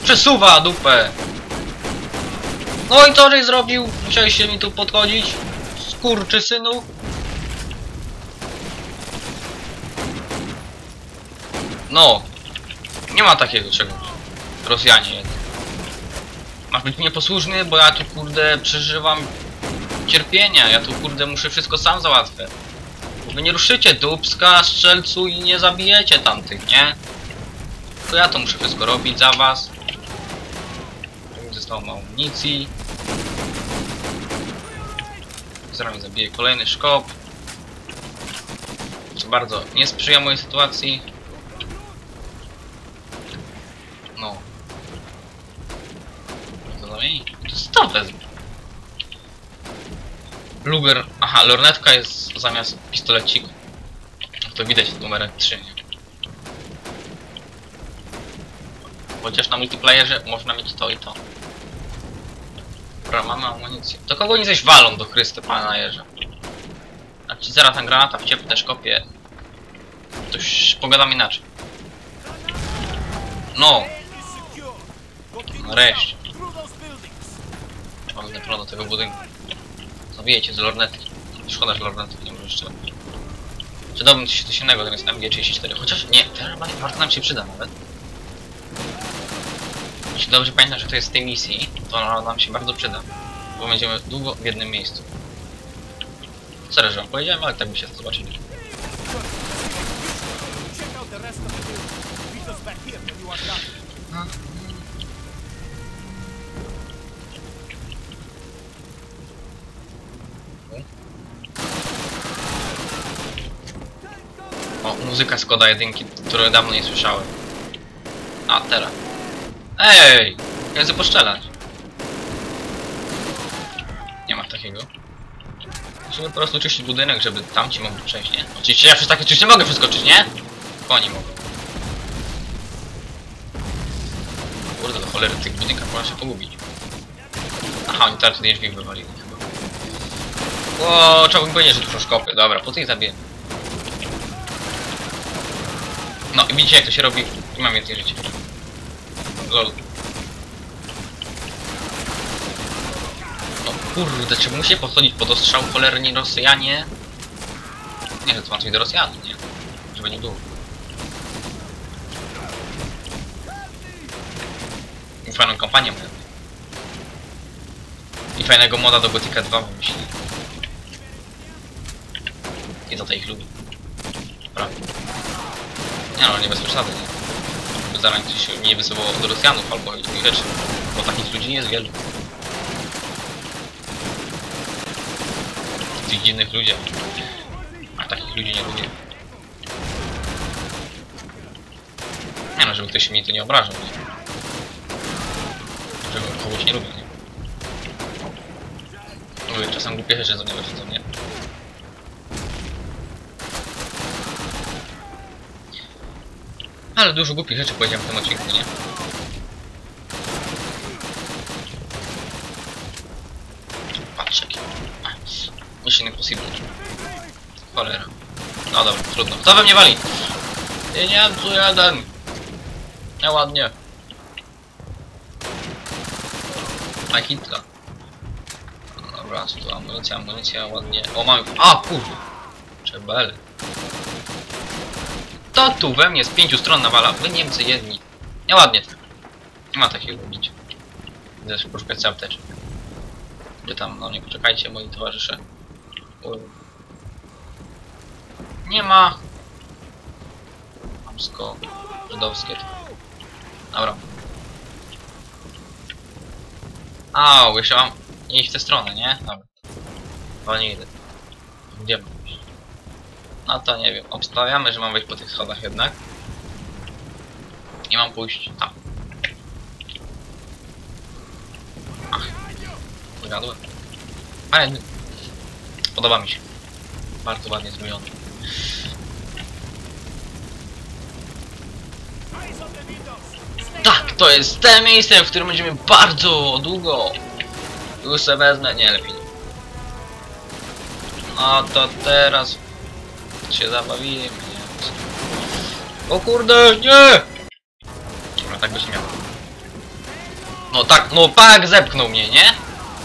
Przesuwa dupę! No i co żeś zrobił? Musiałeś się mi tu podchodzić? Skurczysynu? No! Nie ma takiego czegoś. Rosjanie jednak. Masz być nieposłuszny, bo ja tu kurde przeżywam cierpienia. Ja tu kurde muszę wszystko sam załatwiać. Wy nie ruszycie dupska, strzelcu i nie zabijecie tamtych, nie? To ja to muszę wszystko robić za was. Zostało mało amunicji. Zaraz mi zabiję kolejny szkop. Co bardzo nie sprzyja mojej sytuacji. No. Co zamieni? To wezmę. Luger. Aha, lornetka jest zamiast pistoleciku. To widać numerek 3, nie? Chociaż na multiplayerze można mieć to i to. Dobra, mamy amunicję. Do kogo oni coś walą do Chryste, pana jeża? A ci zaraz ta granata w ciepłe też kopie. To już pogadam inaczej. No! Nareszcie. Mamy prąd do tego budynku. Zabijecie z lornetki. Szkoda, że lornetki nie może jeszcze. Przydałbym coś innego zamiast MG34. Chociaż nie, ten bardzo nam się przyda nawet. Jeśli dobrze pamiętam, że to jest z tej misji, to nam się bardzo przyda. Bo będziemy długo w jednym miejscu. Serio, że wam powiedziałem, ale tak by się to zobaczyli. O, muzyka z Koda 1, której dawno nie słyszałem. A, teraz. Ej! Ja chcę poszczelać. Nie ma takiego. Musimy po prostu czyścić budynek, żeby tamci mogli przejść, nie? Oczywiście ja przez takie coś nie mogę przeskoczyć, nie? Koni mogą. Kurde, do cholery w tych budynkach można się pogubić. Aha, oni teraz tutaj drzwi wywalili chyba. Ło, trzeba bym powiedzieć, że dużo szkopy. Dobra, po tych zabiję. No i widzicie jak to się robi i mam więcej życia. Lol. No kurde, czy musi podchodzić pod ostrzał cholerni Rosjanie? Nie, że to ma coś do Rosjan, nie? Żeby nie było. I fajną kampanię mają. I fajnego moda do Gothica 2 wymyślili. I za to ich lubi. Prawda. Nie no, nie bez przesady, nie? Zaraz się nie wysyłało do Rosjanów albo innych rzeczy. Bo takich ludzi nie jest wielu. Tych dziwnych ludzi. A takich ludzi nie lubię. Nie no, żeby ktoś mnie to nie obrażał, nie? Żeby kogoś nie lubię, nie? Mówię, czasem głupie rzeczy co mnie. Ale dużo głupich rzeczy powiedziałem w tym odcinku, nie? Patrz jaki. Mission Impossible. Cholera. No dobra, trudno. Kto we mnie wali? Nie, tu jeden. Nieładnie. Na hitka. No dobra, tu amunicja, ładnie. O, mamy... A, kurde. Czebel. To tu we mnie z 5 stron nawala. Wy Niemcy jedni. Nieładnie to. Nie ma takiego robić. Idę się poszukać sobie apteczek. Gdzie tam, no nie poczekajcie moi towarzysze. Nie ma. Mamsko. Żydowskie to. Dobra. Au, jeszcze mam nie iść w tę stronę, nie? Dobra. Ale nie idę. Gdzie mam iść? No to nie wiem. Obstawiamy, że mam wejść po tych schodach jednak. I mam pójść tam. Ach. Zgadłem. Ale podoba mi się. Bardzo ładnie zrobiony. Tak, to jest te miejsce, w którym będziemy bardzo długo. Już se wezmę, nie lepiej. No to teraz się zabawimy. O kurde, nie! Dobra, tak by się miało. No tak, no pak zepchnął mnie, nie?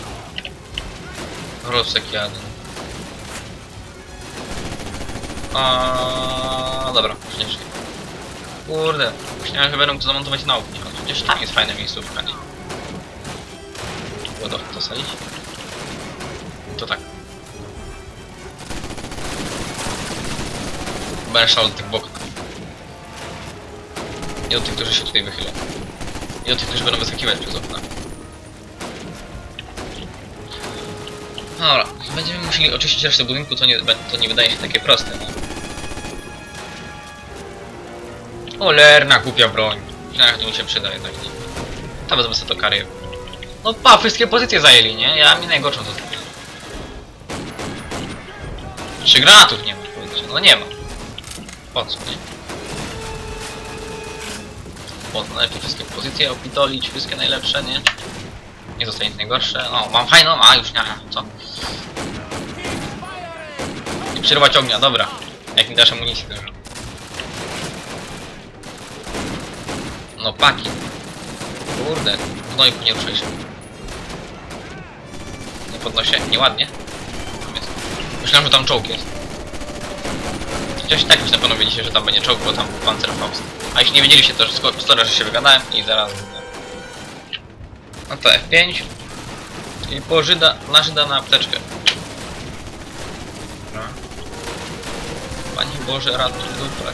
Rusek jadę. Dobra, już nie żyję. Kurde, myślałem, że będę to zamontować na oknie, ale przecież tam jest fajne miejscówka, nie? Wodę to sadzić? To tak. Będę szalał do tych bokach. I do tych, którzy się tutaj wychylą. I do tych, którzy będą wyskakiwać przez okna. Dobra, będziemy musieli oczyścić resztę budynku, to nie wydaje się takie proste, no. Cholerna głupia broń. Myślałem, że to mi się przyda jednak, nie? To wezmę sobie to karię. No pa, wszystkie pozycje zajęli, nie? Ja mi najgorszą to zrobiłem. 3 granatów nie ma, powiedzcie. No nie ma. Po co, nie? Po co, najlepiej wszystkie pozycje opitolić, wszystkie najlepsze, nie? Nie zostanie nic najgorsze. O, mam fajną, a już nie, co? I przerwać ognia, dobra. Jak mi dasz amunicję, dobrze. No paki. Kurde, no i nie ruszaj się. Nie podnoszę, nieładnie. Myślałem, że tam czołg jest. Chociaż tak już na pewno wiedzieliście, że tam będzie czołg, bo tam był Panzerfaust. A jeśli nie wiedzieliście, to szkoda, że się wygadałem i zaraz... No to F5. I po Żyda, na Żyda na apteczkę. Dobra. Panie Boże, ratuj dupę.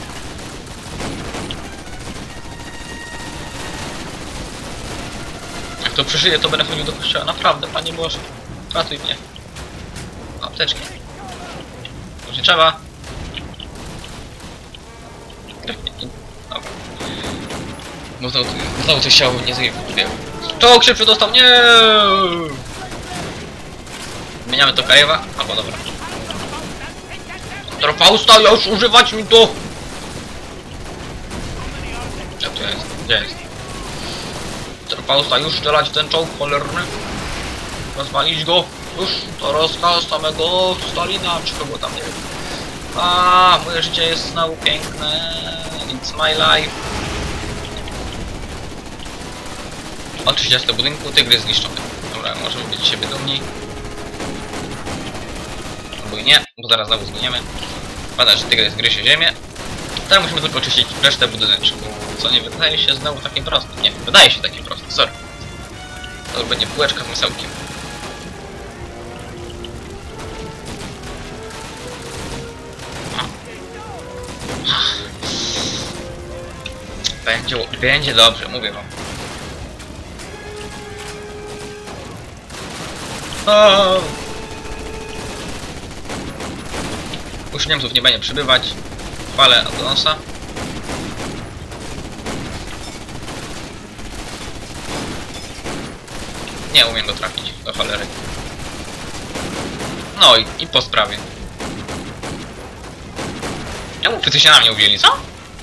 Jak to przeżyję, to będę chodził do kościoła. Naprawdę, Panie Boże. Ratuj mnie. Apteczki. Już nie trzeba. Dobra. Bo znowu coś chciało nie zjeść. Czołg się przedostał, nie! Zmieniamy to Karewa? Albo dobra. Fausta, już używać mi to! Jak to jest? Gdzie jest? Fausta, już strzelać w ten czołg cholerny. Rozwalić go. Już to rozkaz samego Stalina, czy kogo tam, nie wiem. A, moje życie jest znowu piękne. It's my life. Oczywiście do budynku, tygrys zniszczony. Dobra, możemy być z siebie dumni. Albo i nie, bo zaraz znowu zginiemy. Pada, że tygrys gryzie ziemię. Teraz musimy tylko oczyścić resztę budyneczku. Co nie wydaje się znowu takie proste. Nie, wydaje się takie proste, sorry. To będzie półeczka z masełkiem. Będzie dobrze, mówię wam. Już Niemców nie będzie przybywać. Chwalę do nosa. Nie umiem go trafić, do cholery. No i po sprawie. Czemu wszyscy się na mnie uwzięli, co?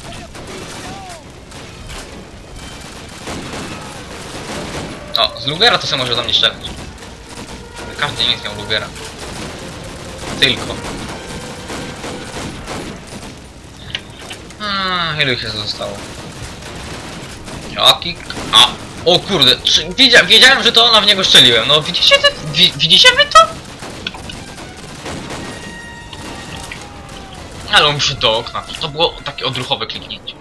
O, z Lugera to sobie może za mnie strzelać. Każdy Niemiec miał Lugera. Tylko. Ilu ich się zostało? Jaki... A! O kurde! Wiedziałem, że to ona w niego strzeliłem. No widzicie to? Widzicie wy to? Ale on się do okna. To było takie odruchowe kliknięcie.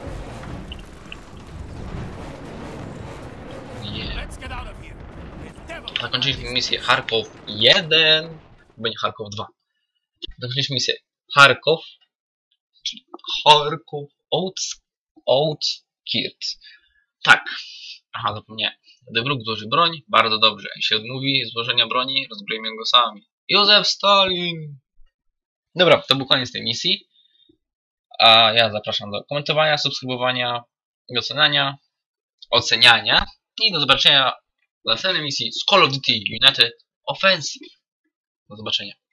Zakończyliśmy misję Charkow 1. Będzie Charkow 2. Zakończyliśmy misję Charkow. Czyli Charkow Outskirt. Tak. Aha, zapomniałem. Gdy wróg złoży broń, bardzo dobrze. Jeśli się odmówi złożenia broni, rozbroimy go sami. Józef Stalin! Dobra, to był koniec tej misji. A ja zapraszam do komentowania, subskrybowania i oceniania. I do zobaczenia w następnej misji z Call of Duty United Offensive. Do zobaczenia.